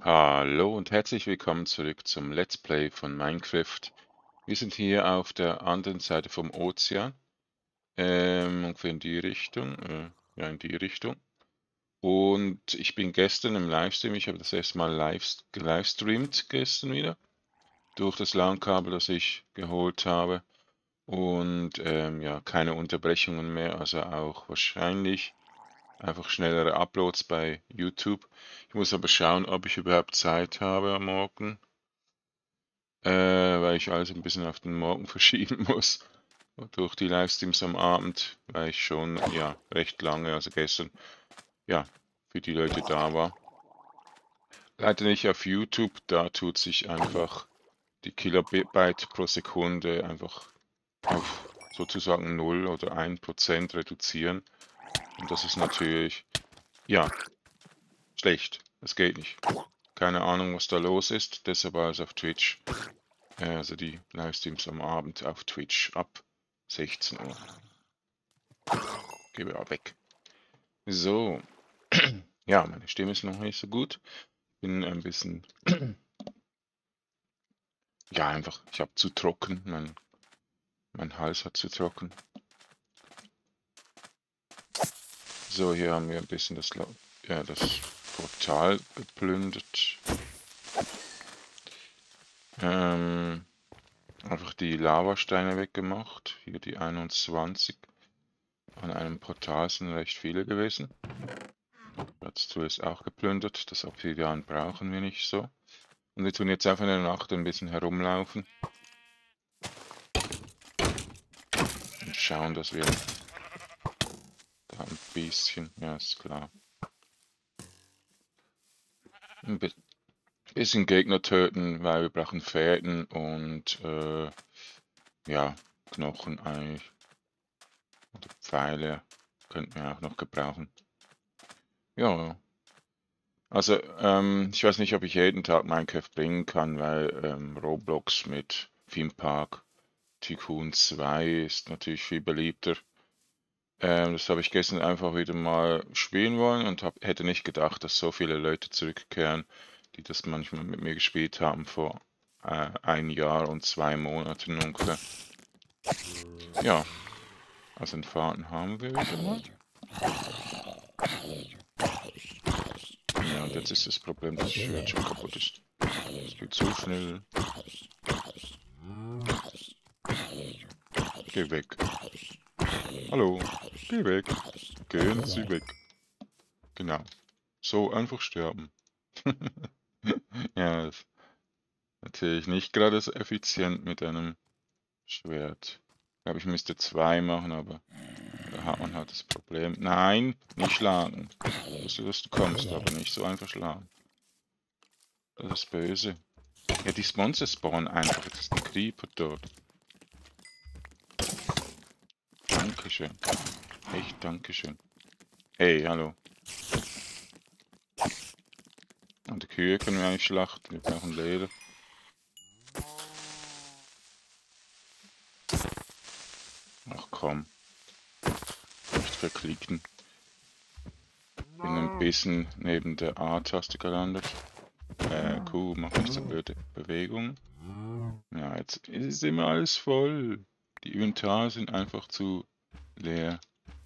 Hallo und herzlich willkommen zurück zum Let's Play von Minecraft. Wir sind hier auf der anderen Seite vom Ozean, ungefähr in die Richtung, ja in die Richtung. Und ich bin gestern im Livestream, ich habe das erste Mal gelivestreamt gestern wieder, durch das LAN-Kabel, das ich geholt habe. Und ja, keine Unterbrechungen mehr, also auch wahrscheinlich einfach schnellere Uploads bei YouTube. Ich muss aber schauen, ob ich überhaupt Zeit habe am Morgen, weil ich alles ein bisschen auf den Morgen verschieben muss. Und durch die Livestreams am Abend, weil ich schon, ja, recht lange, also gestern, ja, für die Leute da war. Leider nicht auf YouTube, da tut sich einfach die Kilobyte pro Sekunde einfach auf sozusagen 0 oder 1% reduzieren. Und das ist natürlich, ja, schlecht. Das geht nicht. Keine Ahnung, was da los ist, deshalb war es auf Twitch. Also die Livestreams am Abend auf Twitch ab 16 Uhr. Gebe auch weg. So. Ja, meine Stimme ist noch nicht so gut. Bin ein bisschen, ja, einfach, ich habe zu trocken. Mein Hals hat zu trocken. So, hier haben wir ein bisschen das Portal geplündert. Einfach die Lavasteine weggemacht. Hier die 21. An einem Portal sind recht viele gewesen. Dazu ist auch geplündert. Das Obsidian brauchen wir nicht so. Und wir tun jetzt einfach in der Nacht ein bisschen herumlaufen. Und schauen, dass wir da ein bisschen, ja ist klar, ein bisschen Gegner töten, weil wir brauchen Fäden und ja, Knochen eigentlich. Oder Pfeile könnten wir auch noch gebrauchen. Ja, also ich weiß nicht, ob ich jeden Tag Minecraft bringen kann, weil Roblox mit Theme Park Tycoon 2 ist natürlich viel beliebter. Das habe ich gestern einfach wieder mal spielen wollen und hätte nicht gedacht, dass so viele Leute zurückkehren, die das manchmal mit mir gespielt haben vor 1 Jahr und 2 Monaten ungefähr. Ja, also einen Faden haben wir wieder mal. Ja, und jetzt ist das Problem, dass das Schwert schon kaputt ist. Es geht so schnell. Geh weg. Hallo, geh weg. Gehen Sie weg. Genau. So einfach sterben. Ja, das ist natürlich nicht gerade so effizient mit einem Schwert. Ich glaube, ich müsste 2 machen, aber da hat man halt das Problem. Nein, nicht schlagen. Ich wusste, dass du kommst, aber nicht so einfach schlagen. Das ist böse. Ja, die Monster spawnen einfach. Jetzt ist ein Creeper dort. Dankeschön. Echt Dankeschön. Hey, hallo. Und die Kühe können wir eigentlich schlachten. Wir brauchen Leder. Ach komm. Nicht verklicken. Bin ein bisschen neben der A-Taste gelandet. Kuh, mach nicht so blöde Bewegungen. Ja, jetzt ist immer alles voll. Die Inventare sind einfach zu leer.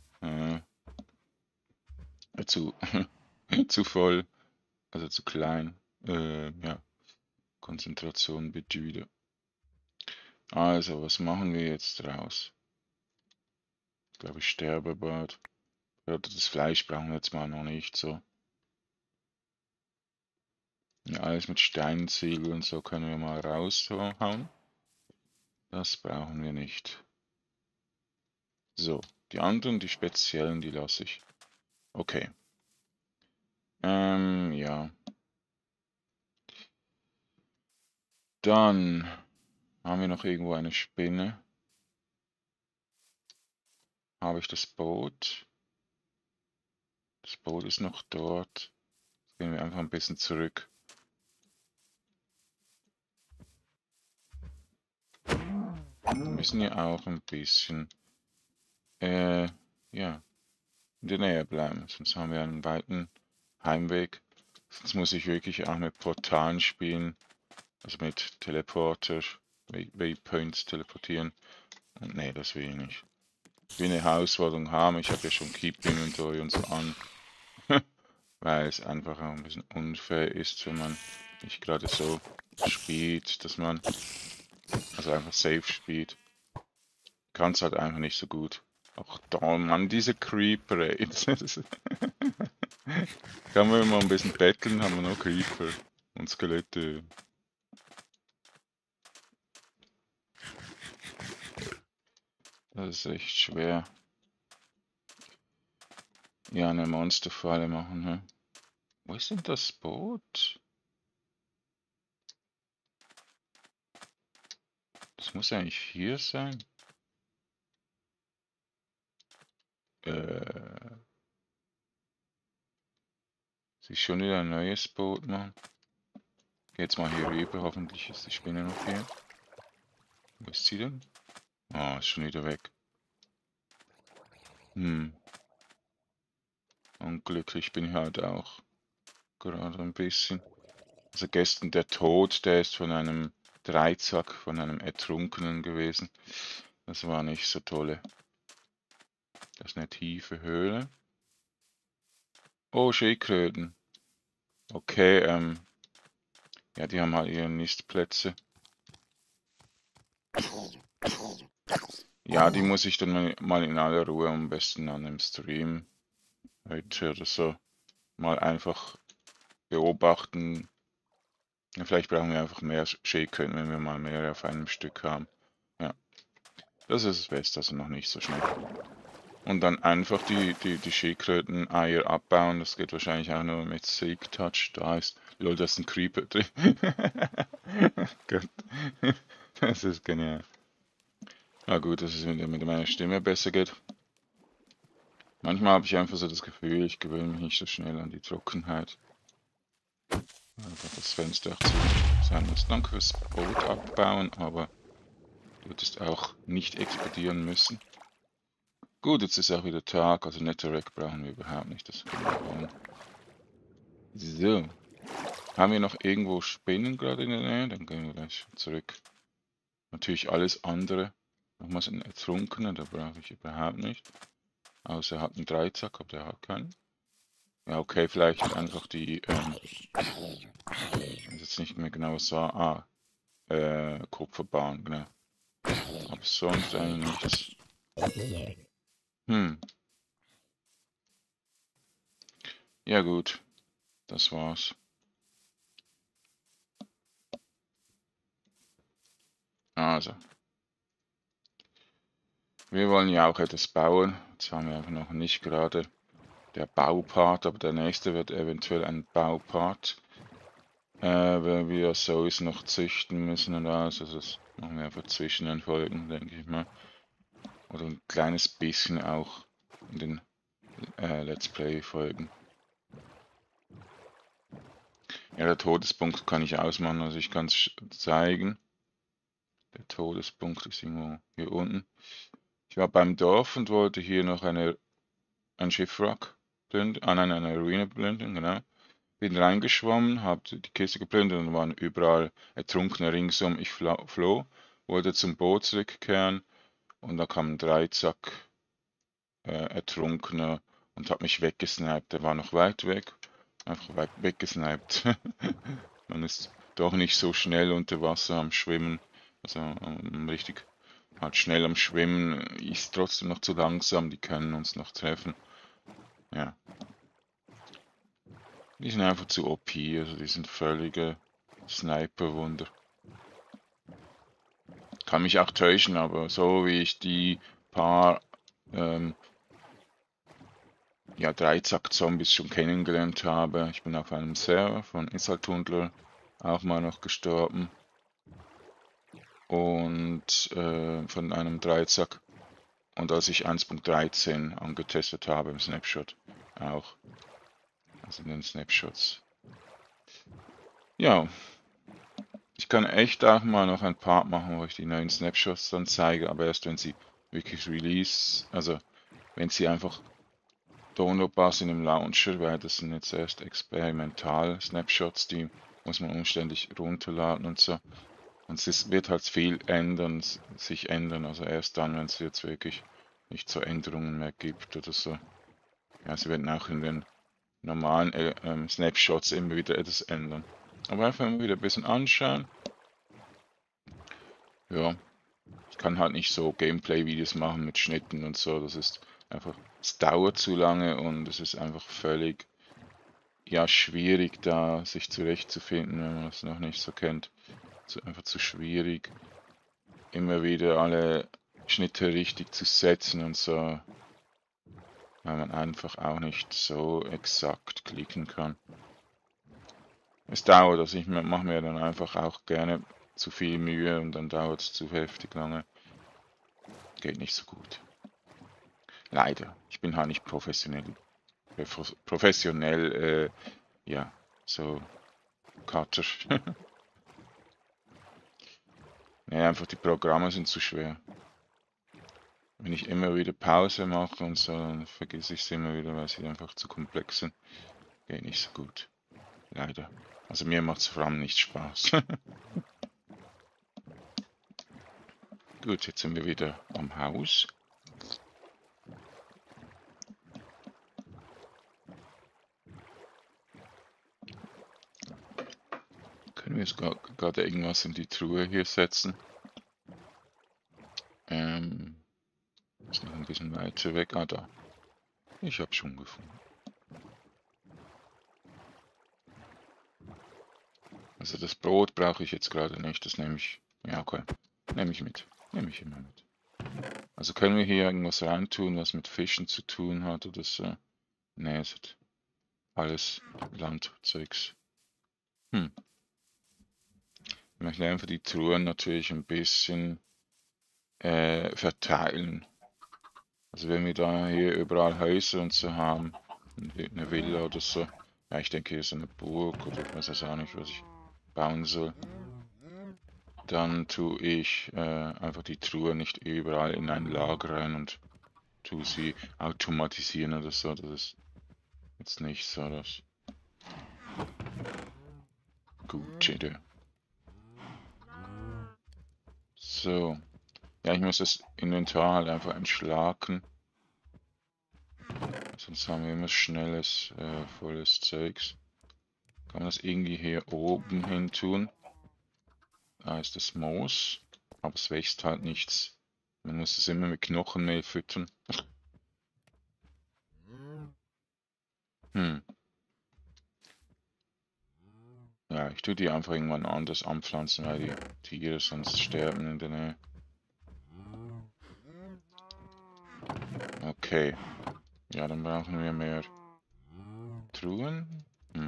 Zu, zu voll. Also zu klein. Ja. Konzentration bitte wieder. Also, was machen wir jetzt draus? Ich glaube, ich sterbe bald. Ja, das Fleisch brauchen wir jetzt mal noch nicht so. Ja, alles mit Steinziegel und so können wir mal raushauen. Das brauchen wir nicht. So, die anderen, die speziellen, die lasse ich. Okay. Ja. Dann haben wir noch irgendwo eine Spinne. Habe ich das Boot? Das Boot ist noch dort. Jetzt gehen wir einfach ein bisschen zurück. Wir müssen ja auch ein bisschen, ja, in der Nähe bleiben, sonst haben wir einen weiten Heimweg. Sonst muss ich wirklich auch mit Portalen spielen. Also mit Teleporter, Waypoints teleportieren. Und nee, das will ich nicht. Ich will eine Herausforderung haben. Ich habe ja schon Keep Inventory und so an. Weil es einfach auch ein bisschen unfair ist, wenn man nicht gerade so spielt, dass man also einfach safe spielt. Kann es halt einfach nicht so gut. Auch da, Mann, diese Creeper, ey. Kann man immer ein bisschen betteln, haben wir noch Creeper und Skelette. Das ist echt schwer. Ja, eine Monsterfalle machen, hä? Wo ist denn das Boot? Das muss eigentlich hier sein. Sich schon wieder ein neues Boot machen. Geh jetzt mal hier rüber, hoffentlich ist die Spinne noch hier. Wo ist sie denn? Ah, ist schon wieder weg. Unglücklich bin ich halt auch gerade ein bisschen. Also gestern der Tod, der ist von einem Dreizack, von einem Ertrunkenen gewesen. Das war nicht so tolle. Das ist eine tiefe Höhle. Oh, Schildkröten. Okay, ja, die haben halt ihre Nistplätze. Ja, die muss ich dann mal in aller Ruhe am besten an dem Stream heute oder so mal einfach beobachten. Ja, vielleicht brauchen wir einfach mehr Schildkröten, wenn wir mal mehr auf einem Stück haben. Ja, das ist das Beste, also noch nicht so schnell. Und dann einfach die Schildkröten-Eier abbauen. Das geht wahrscheinlich auch nur mit Silk Touch. Da ist, lol, da ist ein Creeper drin. Gott, das ist genial. Na gut, dass es mit meiner Stimme besser geht. Manchmal habe ich einfach so das Gefühl, ich gewöhne mich nicht so schnell an die Trockenheit. Einfach das Fenster auch zu sein muss. Danke fürs Boot abbauen, aber du hättest auch nicht explodieren müssen. Gut, jetzt ist auch wieder Tag, also Netherrack brauchen wir überhaupt nicht, das können wir bauen. So. Haben wir noch irgendwo Spinnen gerade in der Nähe? Dann gehen wir gleich zurück. Natürlich alles andere. Nochmals ein Ertrunkener, da brauche ich überhaupt nicht. Außer er hat einen Dreizack, aber der hat keinen. Ja, okay, vielleicht einfach die, ich weiß jetzt nicht mehr genau was war. Kupferbahn, genau. Aber sonst eigentlich nichts. Ja gut, das war's. Also. Wir wollen ja auch etwas bauen. Jetzt haben wir einfach noch nicht gerade der Baupart, aber der nächste wird eventuell ein Baupart. Weil wir Sows noch züchten müssen und alles. Also das machen wir einfach zwischen den Folgen, denke ich mal. Oder ein kleines bisschen auch in den Let's Play-Folgen. Ja, der Todespunkt kann ich ausmachen, also ich kann es zeigen. Der Todespunkt ist irgendwo hier unten. Ich war beim Dorf und wollte hier noch ein Schiffwrack plündern, eine Ruine plündern, genau. Bin reingeschwommen, habe die Kiste geplündert und waren überall Ertrunkene ringsum. Ich floh, wollte zum Boot zurückkehren und da kam ein Dreizack Ertrunkener und hat mich weggesniped. Der war noch weit weg, einfach weggesniped. Man ist doch nicht so schnell unter Wasser am Schwimmen, also richtig halt schnell am Schwimmen, ist trotzdem noch zu langsam, die können uns noch treffen. Ja. Die sind einfach zu OP, also die sind völlige Sniper-Wunder. Kann mich auch täuschen, aber so wie ich die paar ja, Dreizack-Zombies schon kennengelernt habe. Ich bin auf einem Server von Isaltundler auch mal noch gestorben. Und von einem Dreizack. Und als ich 1.13 angetestet habe im Snapshot auch. Also in den Snapshots. Ja. Ich kann echt auch mal noch ein Part machen, wo ich die neuen Snapshots dann zeige, aber erst wenn sie wirklich release, also wenn sie einfach Downloadbar sind im Launcher, weil das sind jetzt erst experimental Snapshots, die muss man umständlich runterladen und so. Und es wird halt viel sich ändern, also erst dann, wenn es jetzt wirklich nicht so Änderungen mehr gibt oder so. Ja, sie werden auch in den normalen Snapshots immer wieder etwas ändern. Aber einfach immer wieder ein bisschen anschauen. Ja, ich kann halt nicht so Gameplay-Videos machen mit Schnitten und so. Das ist einfach, es dauert zu lange und es ist einfach völlig, ja, schwierig da sich zurechtzufinden, wenn man es noch nicht so kennt. Einfach zu schwierig, immer wieder alle Schnitte richtig zu setzen und so, weil man einfach auch nicht so exakt klicken kann. Es dauert, also ich mache mir dann einfach auch gerne zu viel Mühe und dann dauert es zu heftig lange. Geht nicht so gut. Leider. Ich bin halt nicht professionell, ja, so Cutter. Ja, einfach die Programme sind zu schwer. Wenn ich immer wieder Pause mache und so, dann vergesse ich es immer wieder, weil sie einfach zu komplex sind. Geht nicht so gut. Leider. Also mir macht es vor allem nicht Spaß. Gut, jetzt sind wir wieder am Haus. Können wir jetzt gerade irgendwas in die Truhe hier setzen? Ist noch ein bisschen weiter weg. Ah, da. Ich habe schon gefunden. Also das Brot brauche ich jetzt gerade nicht. Das nehme ich. Ja, okay. Nehme ich mit. Nehme ich immer mit. Also können wir hier irgendwas reintun, was mit Fischen zu tun hat oder so? Ne, es hat alles Landzeugs. Ich möchte einfach die Truhen natürlich ein bisschen verteilen. Also wenn wir da hier überall Häuser und so haben, eine Villa oder so, ja, ich denke hier ist eine Burg oder ich weiß jetzt auch nicht, was ich bauen soll, dann tue ich einfach die Truhe nicht überall in ein Lager rein und tue sie automatisieren oder so. Das ist jetzt nicht so das gute Idee. So, ja, ich muss das Inventar halt einfach entschlacken. Sonst haben wir immer schnelles, volles Zeugs. Kann man das irgendwie hier oben hin tun? Da ist das Moos, aber es wächst halt nichts. Man muss es immer mit Knochenmehl füttern. Ja, ich tue die einfach irgendwann anders anpflanzen, weil die Tiere sonst sterben in der Nähe. Okay. Ja, dann brauchen wir mehr Truhen.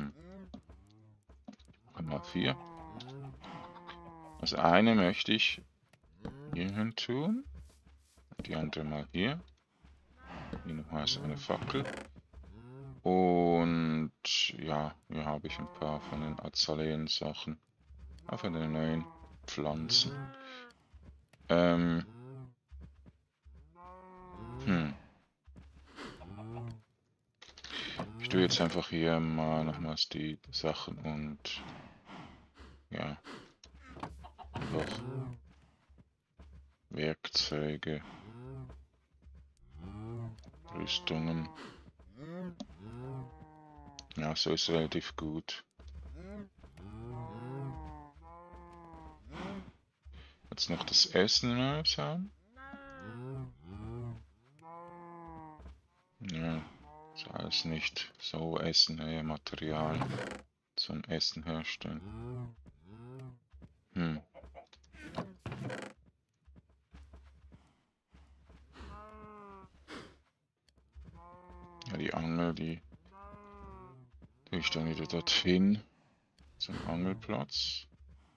Mal 4. Also eine möchte ich hier hin tun. Die andere mal hier. Hier nochmal so eine Fackel. Und ja, hier habe ich ein paar von den Azaleen-Sachen. Auch von den neuen Pflanzen. Ich tue jetzt einfach hier mal nochmals die Sachen und ja, einfach Werkzeuge, Rüstungen. Ja, so ist relativ gut. Jetzt noch das Essen anschauen. Ja, ist alles nicht so Essen, eher Material zum Essen herstellen. Ja, die Angel, die tue ich dann wieder dorthin zum Angelplatz.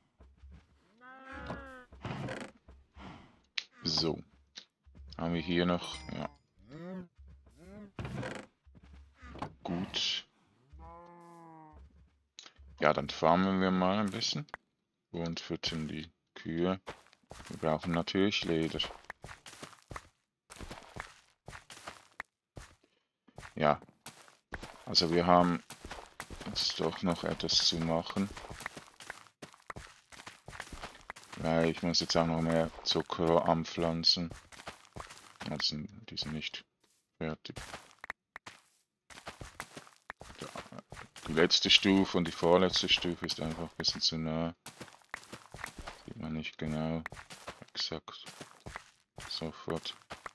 So, haben wir hier noch, ja, gut. Ja, dann farmen wir mal ein bisschen und füttern die Kühe. Wir brauchen natürlich Leder. Ja, also wir haben jetzt doch noch etwas zu machen. Weil ich muss jetzt auch noch mehr Zuckerrohr anpflanzen. Also die sind nicht fertig. Die letzte Stufe und die vorletzte Stufe ist einfach ein bisschen zu nah. Sieht man nicht genau. Exakt. Sofort.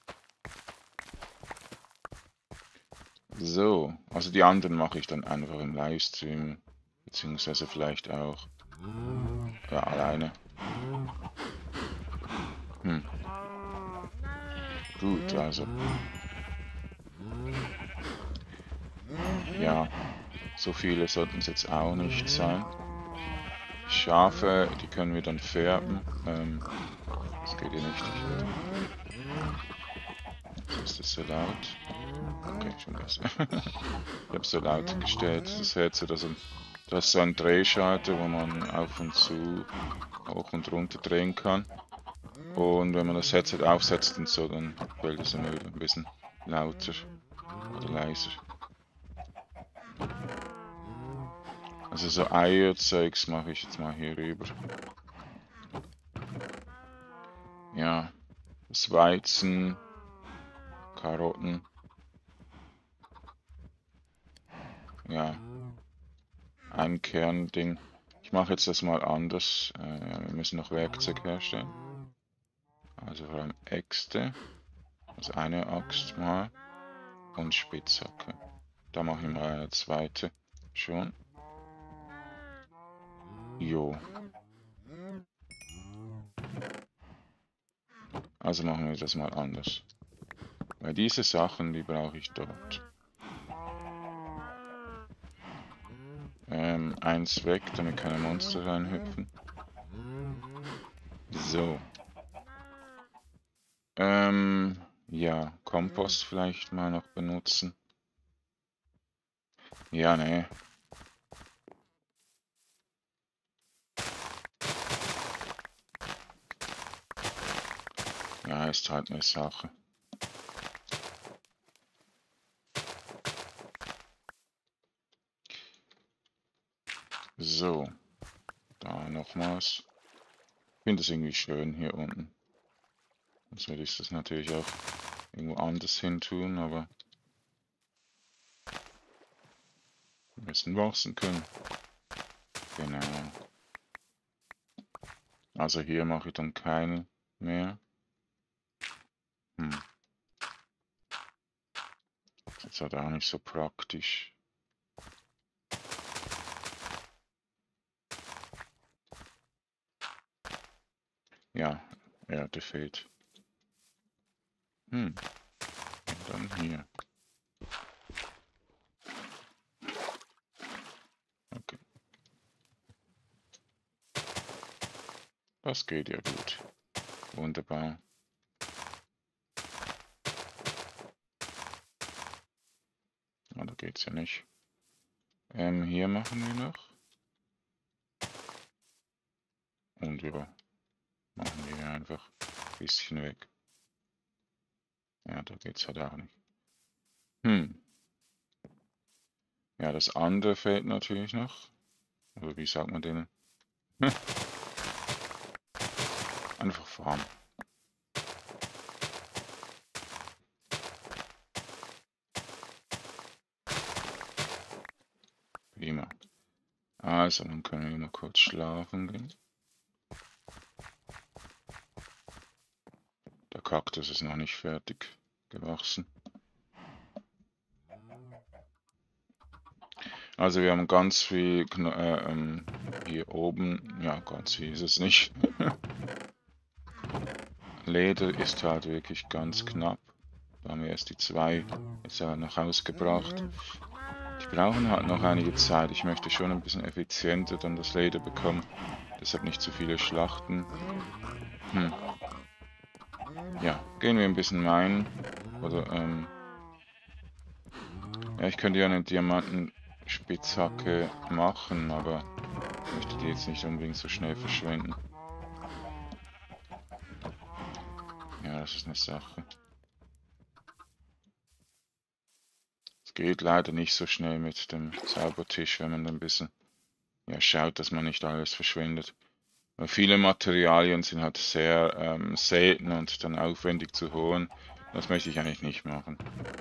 So, also die anderen mache ich dann einfach im Livestream. Beziehungsweise vielleicht auch ja, alleine. Gut, also. Ja, so viele sollten es jetzt auch nicht sein. Schafe, die können wir dann färben. Das geht hier nicht. Ist das so laut? Okay, schon besser. Ich habe so laut gestellt, das Headset. Also, das ist so ein Drehschalter, wo man auf und zu, hoch und runter drehen kann. Und wenn man das Headset aufsetzt und so, dann fällt es immer wieder ein bisschen lauter oder leiser. Also so Eierzeugs mache ich jetzt mal hier rüber. Ja, das Weizen, Karotten. Ja, ein Kernding. Ich mache jetzt das mal anders. Wir müssen noch Werkzeug herstellen. Also vor allem Äxte. Also eine Axt mal. Und Spitzhacke. Da mache ich mal eine zweite. Schon. Jo. Also machen wir das mal anders. Weil diese Sachen, die brauche ich dort. Eins weg, damit keine Monster reinhüpfen. So. Ja, Kompost vielleicht mal noch benutzen. Ja, ne. Ja, ist halt eine Sache. So. Da nochmals. Ich finde das irgendwie schön hier unten. Jetzt würde ich das natürlich auch irgendwo anders hin tun, aber wir müssen wachsen können. Genau. Also hier mache ich dann keine mehr. Das ist halt auch nicht so praktisch. Ja, Erde fehlt. Und dann hier. Okay. Das geht ja gut. Wunderbar. Ah, da geht's ja nicht. Hier machen wir noch. Und wir machen wir einfach ein bisschen weg. Ja, da geht's halt auch nicht. Ja, das andere fehlt natürlich noch. Oder wie sagt man denen? Einfach Farm. Prima. Also, dann können wir mal kurz schlafen gehen. Der Kaktus ist noch nicht fertig gewachsen. Also wir haben ganz viel hier oben, ja ganz viel ist es nicht. Leder ist halt wirklich ganz knapp. Da haben wir erst die zwei jetzt nach Hause gebracht. Die brauchen halt noch einige Zeit. Ich möchte schon ein bisschen effizienter dann das Leder bekommen. Deshalb nicht zu viele Schlachten. Ja, gehen wir ein bisschen meinen. Oder, ja, ich könnte ja eine Diamantenspitzhacke machen, aber ich möchte die jetzt nicht unbedingt so schnell verschwenden. Ja, das ist eine Sache. Es geht leider nicht so schnell mit dem Zaubertisch, wenn man ein bisschen schaut, dass man nicht alles verschwendet. Weil viele Materialien sind halt sehr selten und dann aufwendig zu holen. Das möchte ich eigentlich nicht machen.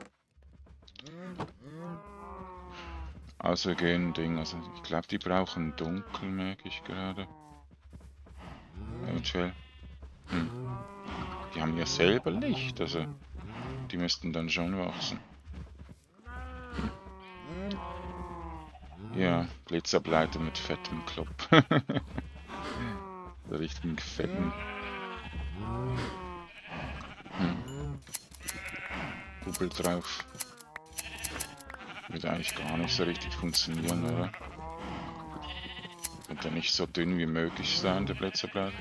Außer gehen Ding, also ich glaube, die brauchen dunkel, merke ich gerade. Eventuell. Die haben ja selber Licht, also die müssten dann schon wachsen. Ja, Blitzableiter mit fettem Klopp. Der richtigen fetten. Kuppel drauf. Wird eigentlich gar nicht so richtig funktionieren, oder? Wird ja nicht so dünn wie möglich sein, der Blitzableiter.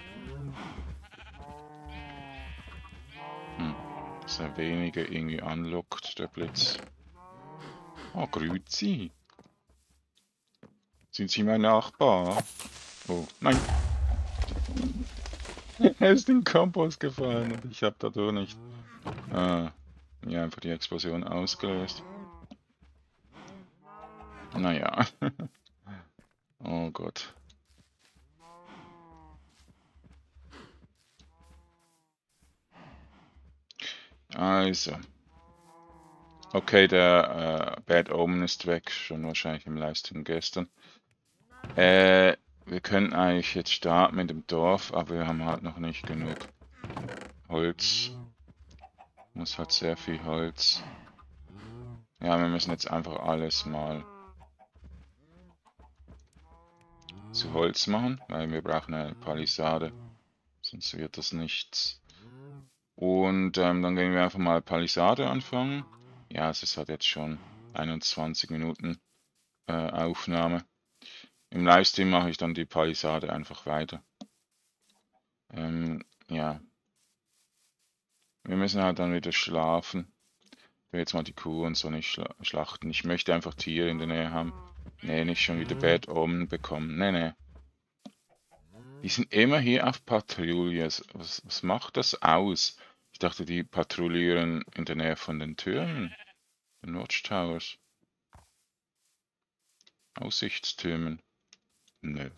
Dass er weniger irgendwie anlockt, der Blitz. Oh, grüezi. Sind Sie mein Nachbar? Oh, nein. Er ist in den Kompost gefallen und ich habe dadurch nicht einfach die Explosion ausgelöst. Naja. Oh Gott. Also. Okay, der Bad Omen ist weg, schon wahrscheinlich im Livestream gestern. Wir können eigentlich jetzt starten mit dem Dorf, aber wir haben halt noch nicht genug Holz. Muss halt sehr viel Holz. Ja, wir müssen jetzt einfach alles mal zu Holz machen, weil wir brauchen eine Palisade, sonst wird das nichts. Und dann gehen wir einfach mal Palisade anfangen. Ja, es ist halt jetzt schon 21 Minuten Aufnahme. Im Livestream mache ich dann die Palisade einfach weiter. Ja. Wir müssen halt dann wieder schlafen. Ich will jetzt mal die Kuh und so nicht schlachten. Ich möchte einfach Tiere in der Nähe haben. Nee, nicht schon wieder Bad Omen bekommen. Nee. Die sind immer hier auf Patrouille. Was macht das aus? Ich dachte, die patrouillieren in der Nähe von den Türmen. Den Watchtowers. Aussichtstürmen. Nö.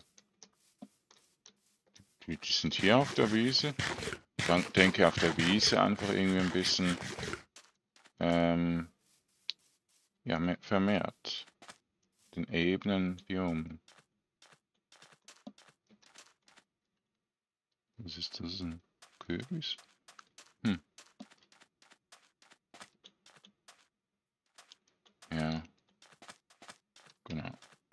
Die sind hier auf der Wiese. Ich denke auf der Wiese einfach irgendwie ein bisschen vermehrt. Den Ebenen, Biomen. Was ist das? Ein Kürbis? Ja. Genau.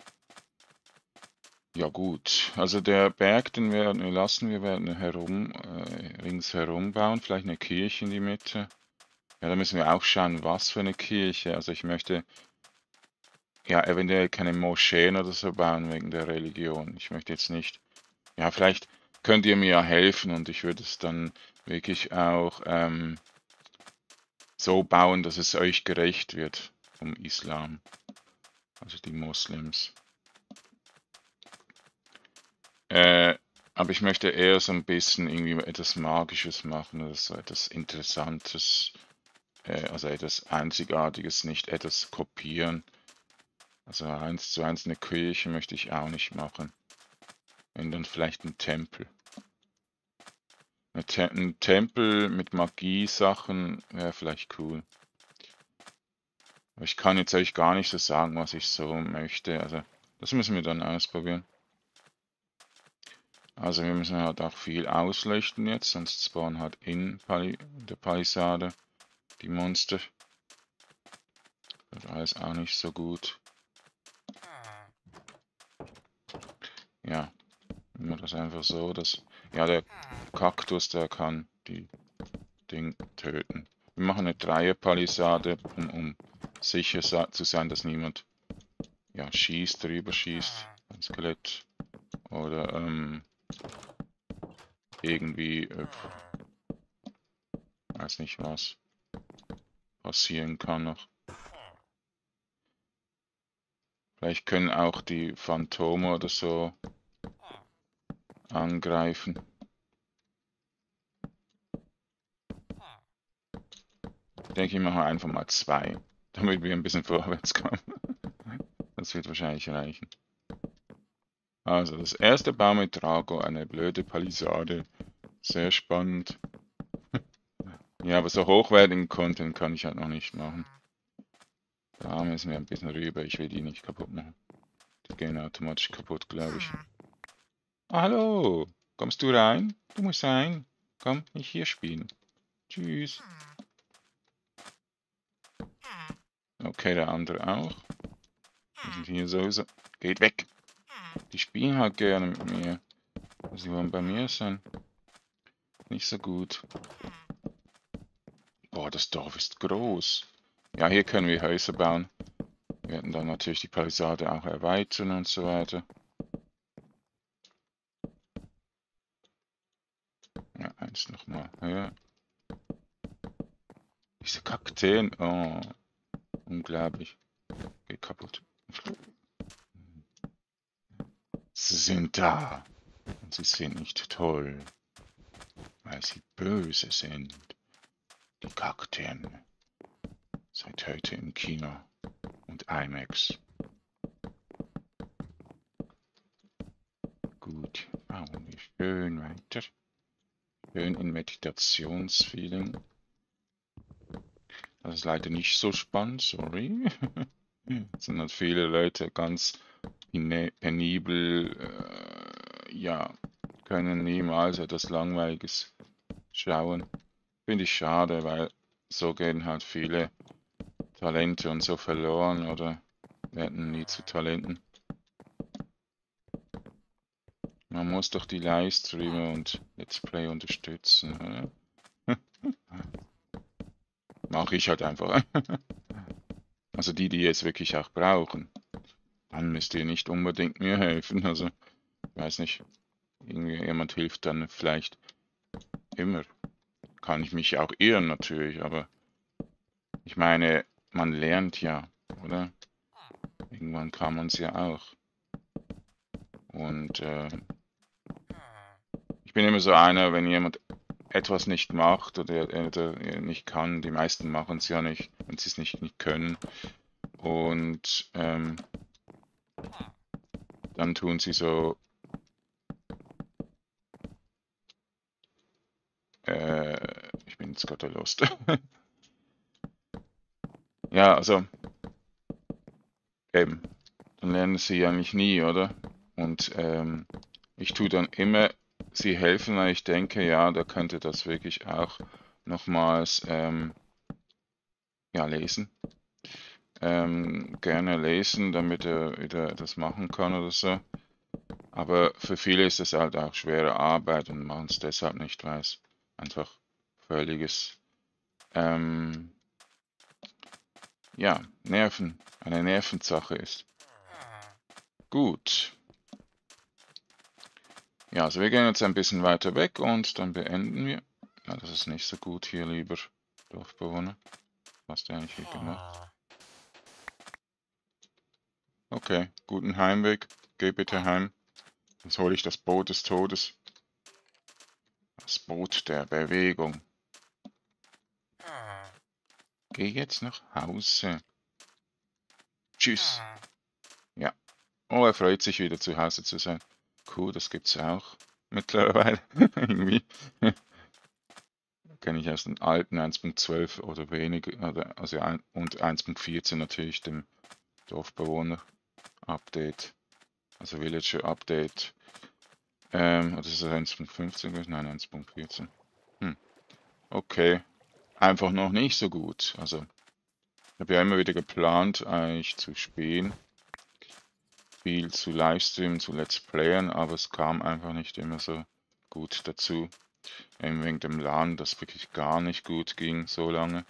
Ja gut, also der Berg, den werden wir lassen, wir werden ringsherum bauen, vielleicht eine Kirche in die Mitte. Ja, da müssen wir auch schauen, was für eine Kirche. Also ich möchte ja eventuell keine Moscheen oder so bauen wegen der Religion. Ich möchte jetzt nicht. Ja, vielleicht könnt ihr mir ja helfen und ich würde es dann wirklich auch so bauen, dass es euch gerecht wird vom Islam. Also die Moslems. Aber ich möchte eher so ein bisschen irgendwie etwas Magisches machen oder so etwas Interessantes, also etwas Einzigartiges, nicht etwas kopieren. Also 1:1 eine Kirche möchte ich auch nicht machen. Wenn dann vielleicht ein Tempel. Ein Tempel mit Magie-Sachen wäre vielleicht cool. Aber ich kann jetzt euch gar nicht so sagen, was ich so möchte. Also das müssen wir dann ausprobieren. Also wir müssen halt auch viel ausleuchten jetzt, sonst spawnen halt in der Palisade die Monster. Das ist alles auch nicht so gut. Ja, immer das einfach so, dass... Ja, der Kaktus, der kann die Ding töten. Wir machen eine Dreierpalisade, um sicher zu sein, dass niemand schießt, drüber schießt, ein Skelett. Oder irgendwie, weiß nicht was, passieren kann noch. Vielleicht können auch die Phantome oder so angreifen. Ich denke, ich mache einfach mal 2. damit wir ein bisschen vorwärts kommen. Das wird wahrscheinlich reichen. Also, das erste Bau mit Drago, eine blöde Palisade. Sehr spannend. Ja, aber so hochwertigen Content kann ich halt noch nicht machen. Da müssen wir ein bisschen rüber. Ich will die nicht kaputt machen. Die gehen automatisch kaputt, glaube ich. Ah, hallo! Kommst du rein? Du musst rein. Komm, nicht hier spielen. Tschüss. Okay, der andere auch. Wir sind hier sowieso. Geht weg! Die spielen halt gerne mit mir. Sie wollen bei mir sein. Nicht so gut. Boah, das Dorf ist groß. Ja, hier können wir Häuser bauen. Wir werden dann natürlich die Palisade auch erweitern und so weiter. Ja, eins nochmal höher. Diese Kakteen, oh, unglaublich. Geht kaputt. Sie sind da. Und sie sind nicht toll, weil sie böse sind. Die Kakteen. Seit heute im Kino und IMAX. Gut, bauen wir schön weiter. Schön in Meditationsfeeling. Das ist leider nicht so spannend, sorry. Es sind halt viele Leute ganz penibel, ja, können niemals etwas Langweiliges schauen. Finde ich schade, weil so gehen halt viele Talente und so verloren oder werden nie zu Talenten. Man muss doch die Livestreamer und Let's Play unterstützen, oder? Mache ich halt einfach. Also die es wirklich auch brauchen. Dann müsst ihr nicht unbedingt mir helfen. Also, ich weiß nicht, irgendjemand hilft dann vielleicht immer. Kann ich mich auch irren natürlich, aber ich meine, man lernt ja, oder? Irgendwann kann man es ja auch. Und ich bin immer so einer, wenn jemand etwas nicht macht oder nicht kann, die meisten machen es ja nicht, wenn sie es nicht können. Und dann tun sie so, ich bin jetzt gerade lost. Ja, also eben, dann lernen sie eigentlich nie, oder? Und ich tue dann immer sie helfen, weil ich denke, ja, da könnte das wirklich auch nochmals ja, lesen. Gerne lesen, damit er wieder das machen kann oder so. Aber für viele ist es halt auch schwere Arbeit und machen es deshalb nicht, weil es einfach völliges, ja, eine Nervensache ist. Gut. Ja, also wir gehen jetzt ein bisschen weiter weg und dann beenden wir. Ja, das ist nicht so gut hier, lieber Dorfbewohner. Was hast du eigentlich hier gemacht? Okay, guten Heimweg. Geh bitte heim. Sonst hole ich das Boot des Todes. Das Boot der Bewegung. Geh jetzt nach Hause. Tschüss. Ja. Oh, er freut sich wieder zu Hause zu sein. Cool, das gibt's auch mittlerweile. Irgendwie. Kenne ich aus den alten 1.12 oder weniger, oder, also und 1.14 natürlich, dem Dorfbewohner-Update, also Villager-Update. Oder ist das 1.15 gewesen? Nein, 1.14. Okay. Einfach noch nicht so gut. Also, ich habe ja immer wieder geplant, eigentlich zu spielen. Viel zu Livestreamen, zu Let's Playen, aber es kam einfach nicht immer so gut dazu. Wegen dem LAN, das wirklich gar nicht gut ging so lange.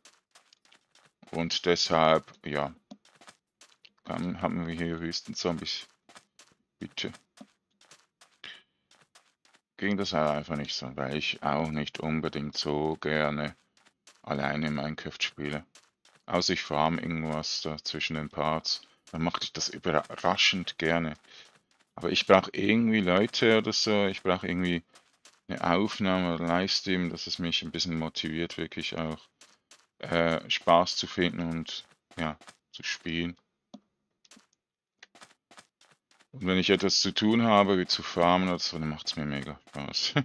Und deshalb, ja, haben wir hier Wüstenzombies. Bitte. Ging das halt einfach nicht so, weil ich auch nicht unbedingt so gerne alleine Minecraft spiele. Außer ich farm irgendwas da zwischen den Parts. Dann mache ich das überraschend gerne. Aber ich brauche irgendwie Leute oder so. Ich brauche irgendwie eine Aufnahme oder Livestream, dass es mich ein bisschen motiviert, wirklich auch Spaß zu finden und ja, zu spielen. Und wenn ich etwas zu tun habe, wie zu farmen oder so, dann macht es mir mega Spaß.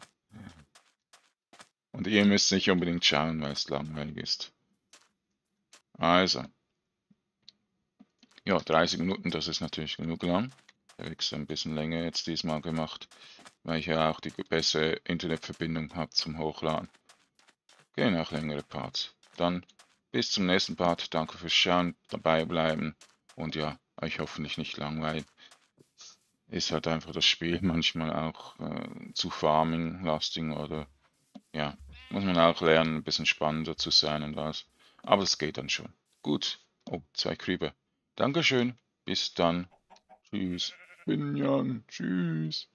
Und ihr müsst nicht unbedingt schauen, weil es langweilig ist. Also, ja, 30 Minuten, das ist natürlich genug lang. Der Weg ist ein bisschen länger jetzt diesmal gemacht, weil ich ja auch die bessere Internetverbindung habe zum Hochladen. Gehen auch längere Parts. Dann bis zum nächsten Part. Danke fürs Schauen, dabei bleiben und ja, euch hoffentlich nicht langweilen. Ist halt einfach das Spiel manchmal auch zu farming-lastig oder ja, muss man auch lernen, ein bisschen spannender zu sein und alles. Aber es geht dann schon. Gut. Oh, 2 Creeper. Dankeschön. Bis dann. Tschüss. Bin Jan. Tschüss.